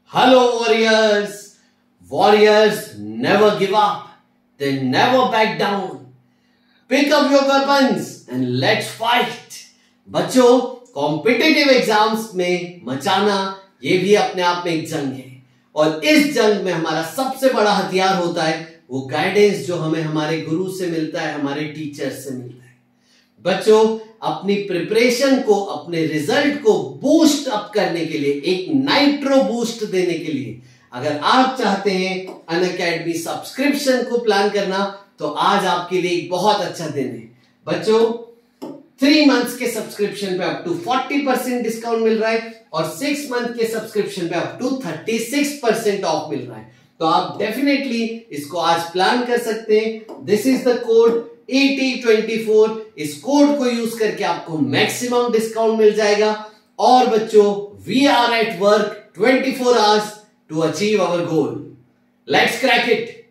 Hello warriors! Warriors never give up. They never back down. Pick up your weapons and let's fight. बच्चों, competitive exams में मचाना ये भी अपने आप में एक जंग है और इस जंग में हमारा सबसे बड़ा हथियार होता है वो गाइडेंस जो हमें हमारे गुरु से मिलता है, हमारे टीचर से मिलता है। बच्चों, अपनी प्रिपरेशन को, अपने रिजल्ट को बूस्ट अप करने के लिए, एक नाइट्रो बूस्ट देने के लिए अगर आप चाहते हैं अनअकैडमी सब्सक्रिप्शन को प्लान करना तो आज आपके लिए एक बहुत अच्छा दिन है। बच्चों, 3 मंथ्स के सब्सक्रिप्शन पे अप टू 40% डिस्काउंट मिल रहा है और 6 मंथ के सब्सक्रिप्शन पे अप टू 36% ऑफ मिल रहा है। तो आप डेफिनेटली इसको आज प्लान कर सकते हैं। This is the code ET24। इस कोड को यूज करके आपको मैक्सिमम डिस्काउंट मिल जाएगा। और बच्चों, we are at work 24 hours to achieve our goal. Let's crack it.